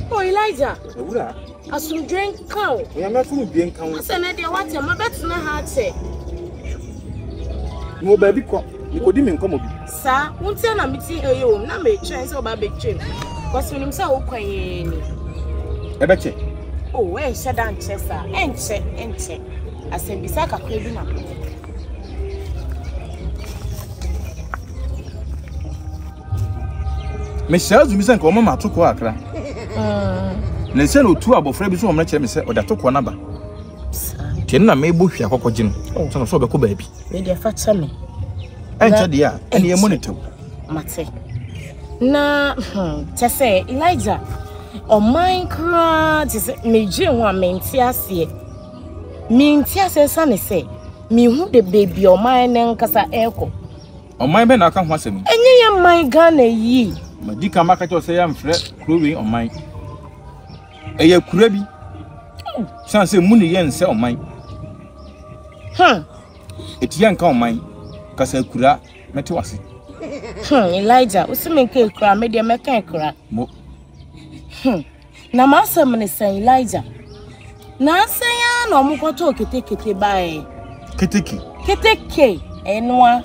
Oh, Elijah. Ewura. Asum drink cow. Ya me fu bien kan. Asa na dia what am betina ha che. Mo ba bi ko. Nikodi me nkomo bi. Sa, wonte na meti eyo na me twen se oba be twem. Because when him say wo kwanye ni. Ebe che. Oh, we sheda nche sa. Enche. Asa bisa kakwa bi na. Me shazu mi se nko mama atoko akra. Na se no tu abofra bi so omna kire me se oda toko na ba. Tie na me bo hwia kokogye no. So no so be ko ba bi. Me dia fa cha me. Encha dia, ene ye monitor. Mate. Na, tese Elijah. O my god, tese me dwe ho a menti ase. Menti ase sa ne se. Me hu de baby o my ne nkasa eko. O my be na aka ho asem. Enye ye my Ghana yi. Madika maka to say am frɛ kurowe on my. Eye kura bi. San se mu ne ye nse on my. Etiya nka on my. Kasa kura meti wase. Elijah, usime nke kura me de meka kura. Mo. Na masem ne san Elijah. Na asanya na omukoto ketekete bae. Keteke enwa.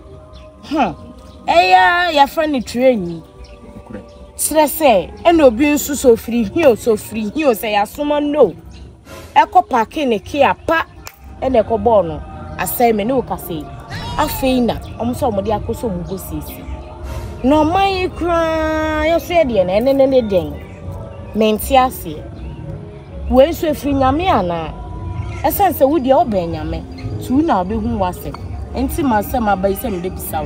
Eya ya friend train. Stresse eno obi nsu so free hio say asoma no. Eko parking ne kia pa ene eko ball no. Asai me ne o kase. Afeina omuso omode akoso mugo sisi. No mai kra yo se de na ene den. Menti ase. We so free nyame ana. Esense wo de oba nyame. Tu na obehu wase. Enti masem abai se me de bisawo.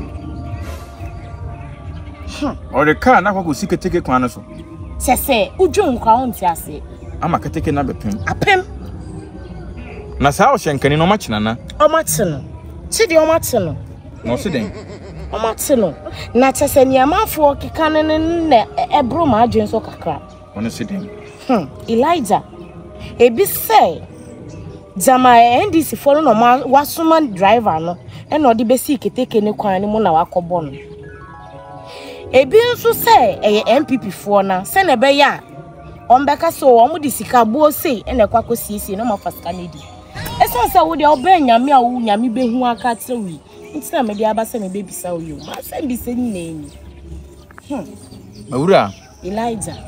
Ore car na kwako siketeke kwan so. Sese udwo nkwa onti ase. Ama keteke na bepem. Apem. Na saa o hyenkani no machina na. O machino. Chidi o machino. No se den. O machino. Na chese niamafo keka ne ebro ma adwen so kakra. Ono se den. Elijah. Ebi say Jama NDC follow no wasuma driver no. E no de besi keteke ne kwan ne mu na wakobo no. Ebi nso say MPP fo na se na be ya ombeka so omo di sika bo sei e na kwako siesie no ma fasika ne di esa se wo de oba nyame a wo nyame behu aka trewi ntina me de aba se me bebisa wo yo ma se bi se ni na ni Awura Elijah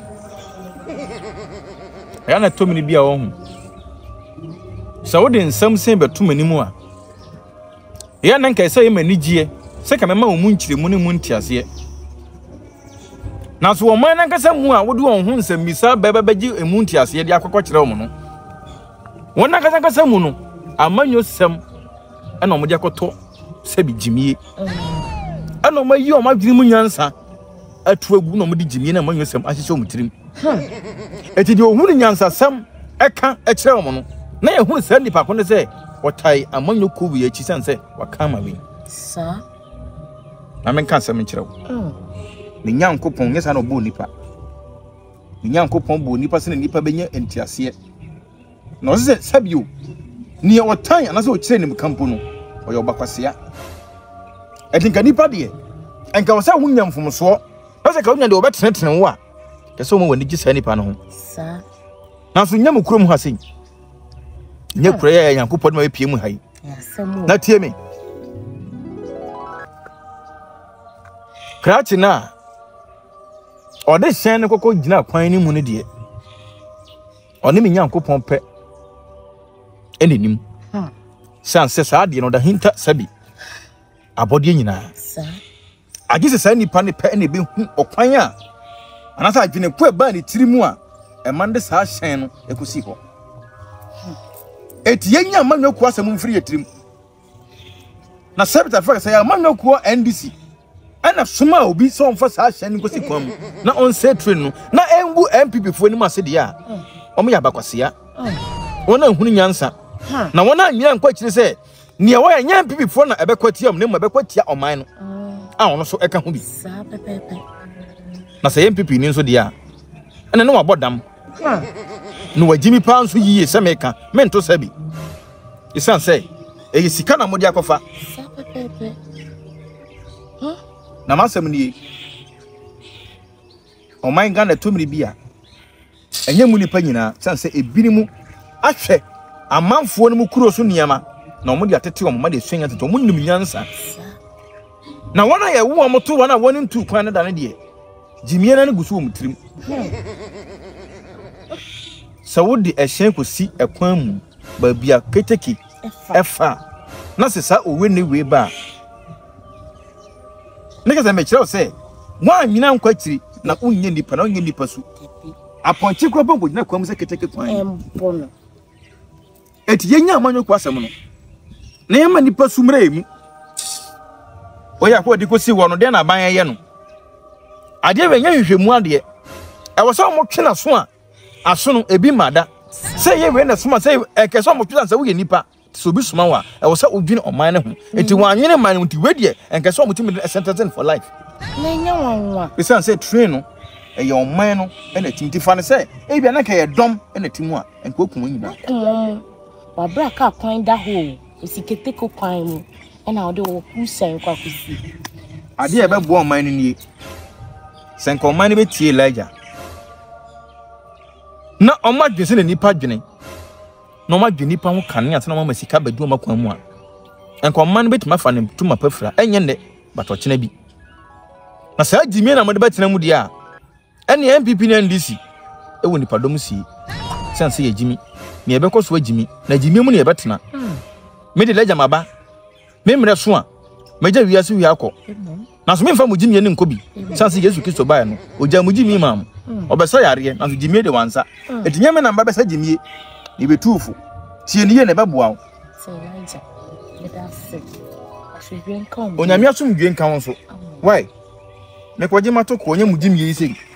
ya na tomini bia wo hu sa wo de nsam sen betum animu a ya na nka se ye manigie se ka mema wo mu nkyiremu ne mu ntiase na so wo man na nkasa mu a wo de won hu nsam misa bebebeji emu ntiase de akokọ kire wo no won na nkasa mu no amanyo sem na omo de akoto se bi jimie ana omo yi omo adwiri mu nyansa atu agu na omo de jimie na amanyo sem ahyehye omo tirim eti de ohunu nyansa sem eka kire wo no na ye hu se nipa ko ne se wotai amanyo ko wi achi sense wakama wi sa na men kan sem kire wo ni nyankopon yesa no bo nipa ni nyankopon bo nipa se nipa benya entiase no se sabio ni wotan anase o kire ni kampo no o yo bakwasea etinka nipa de enka wo sa hunya mfomso ase ka hunya de obetenetene wo a kese o mo wani gisa nipa no ho sa na so nyam kurom ha sen nya kura ya nyankopon ma pie mu hai na tie me krachi na ode hyen ne kokko gina kwan ni mu ne de one me nyankopon pe enenim sanse saa de no da hinta sabi abode nyina sa agise saa nipa ne pe ne be hu okwan a anasa adwene ko ba ne tirimu a emande saa hyen no ekosi ho eti yenya manyoku asem mfiri yetirim na sabita fa say manyoku NDC ana suma obi so mfa saa hyen ni kosi kwam na on say train no na engu MPP fo ni ma se dia omo ya bakwasea wona hunu nyansa na wona anwia nkwa kire se ne wo ya nya MPP fo na ebekwatia ne mo ebekwatia oman no a wono so eka ho bi sa pepepe na say MPP ni nso dia ene no wabodam no wajimi pa nso yiye se meka mento sabi isan say e sika na modi akofa sa pepepe na masem ni o my Ghana to me bia enye mu nipa nyina sanse ebinimu ahwe amanfo no mu kuro so niama na omo de atete omo ma de suanya tete omo nim nyansa na wana ye wo omo to wana woni ntu kwan ne da ne de jimie na ne gusu omo tirim sawodi ehyen kosi ekwan mu ba bia keteki efa na sesa owe ne we ba neka za mechira se wa nyina nkwa tiri na unye nipa na unye nipa su aponchi kwa bongo nyina kwa mu se keteki kwan embono eti yenya amanyo kwa asem no na yema nipa su mra emu oya ko di ko si wo no de na ban ye no ade we nya hwehwemu ade e wo se mo twena so a aso no ebi mada se ye we na so ma se ekese mo twena se wo ye nipa so bi suma wa e wo se odwene oman ne ho eti wanwene man nti we de enkese mo timi sentence for life na nya wanwa we say train no e ye oman no e na timti fa ne se e bia na ka ye dom e na timu a enko kun nyina wa bra ka kwan da ho osikete ko kwan mu e na ode wo kusen kwa kusi ade e be bo oman no nie senko oman ne be tie Elijah na oma dwese na nipa dwene na oma dwene nipa ho kane ate na oma masika badu oma kwan mu a enko oman no betima fa ne tuma pafra enye ne batochena bi na sa jimie na mode betena mu dia ene MPP na NDC ewo nipa dom si sense ye jimi me ebekọ so ajimi na jimi mu ne ebetena me de Elijah maba me mre so a meja wiase wi akọ na so me mfa mu jimi ne nkobi sense Yesu Kristo ba no oja mu jimi mam obesa yare na so jimi de wansa etinye me na mba besa jimi e betufu tie ne ye ne beboa so Elijah bedase aswe nka onyame asum dwen kan so why me kwaje matoko onye mu jimi yi sei